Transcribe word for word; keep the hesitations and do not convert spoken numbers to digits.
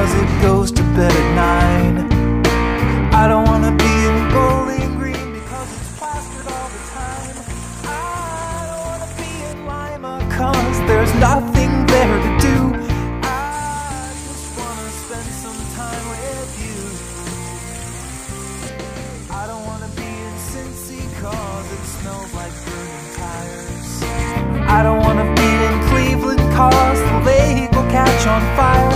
cause it goes to bed at nine. I don't wanna be in Bowling Green because it's plastered all the time. I don't wanna be in Lima cause there's nothing there to do. I just wanna spend some time with you. I don't wanna be in Cincy cause it smells like burning tires. I don't wanna be in Cleveland cause the lake will catch on fire.